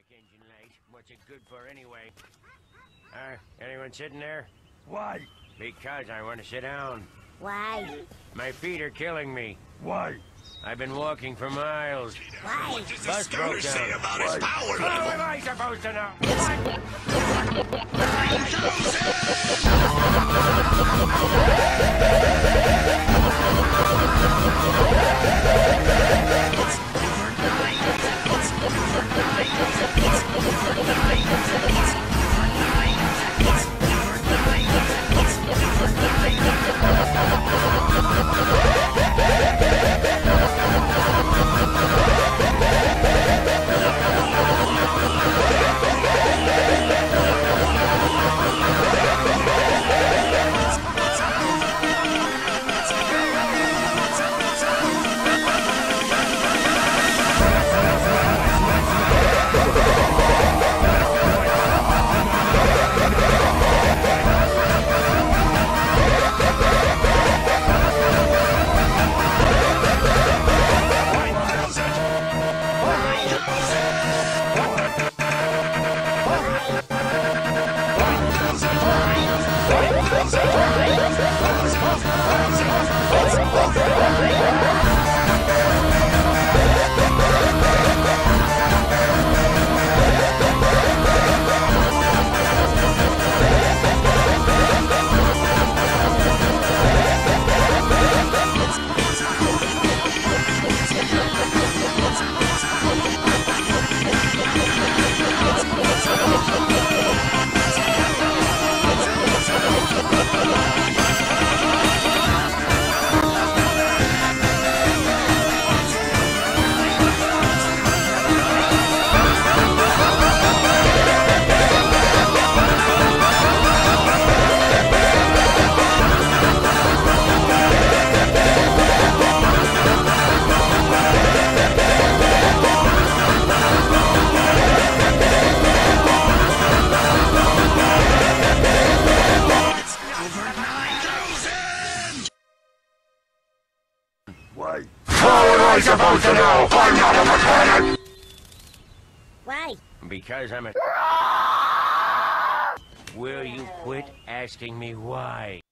engine light. What's it good for anyway? Anyone sitting there? Why? Because I want to sit down. Why? My feet are killing me. Why? I've been walking for miles. Why? What does the Bus broke scouter say down. about his power How level? am I supposed to know? Why? How am I supposed to know? I'm not a mechanic! Why? Because I'm a... Will you quit asking me why?